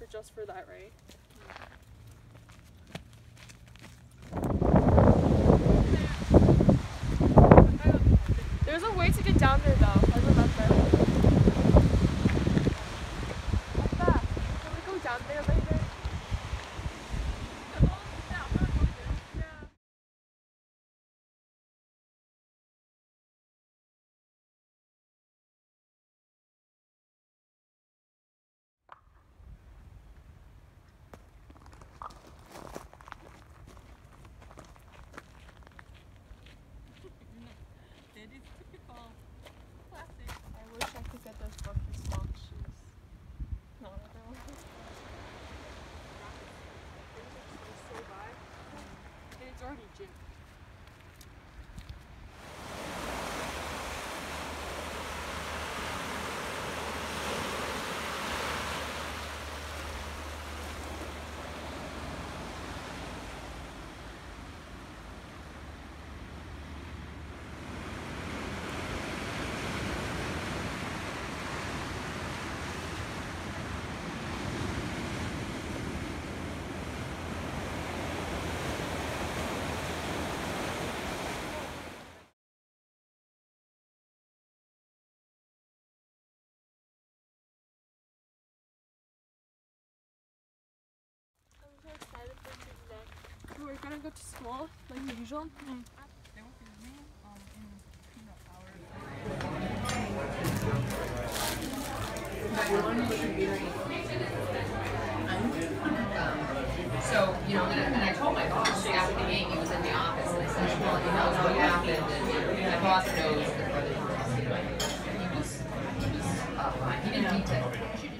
just for that, right? There's a way to get down there though, I remember. Can we go down there later? It is typical classic. I wish I could get those Birkenstock shoes. No, not that one. And it's already June. I'm so excited for today. We're gonna go to school like usual. They will be me in peanut hour. So, you know, and I told my boss after the game, he was in the office, and I said, well, he knows what happened, and my boss knows the brother he was fine. He didn't need to.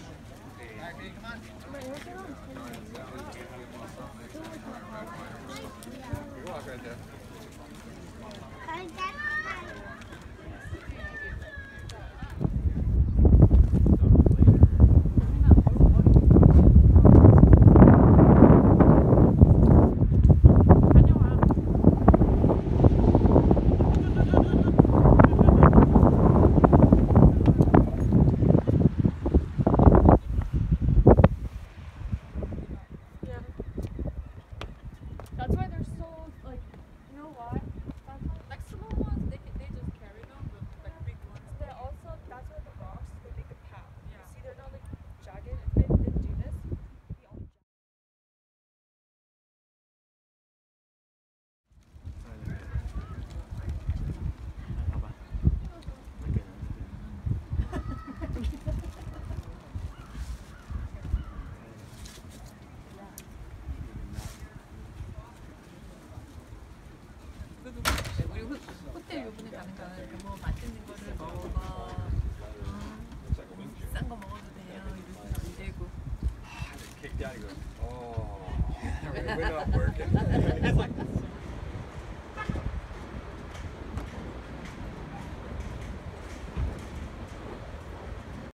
Walk right there. Yeah. That's why they're so like, you know why? That's why Like small ones, they just carry them, but like big ones. they also, that's why the rocks, they make a path. Yeah. See, they're not like jagged. If they didn't do this, it'd be all jagged. 우리 호텔 요번에 가는 거는 이렇게 뭐 맛있는 거를 먹어. 비싼 거 먹어도 돼요. 이러면 안 되고. Kicked out. He goes, oh, we're not working.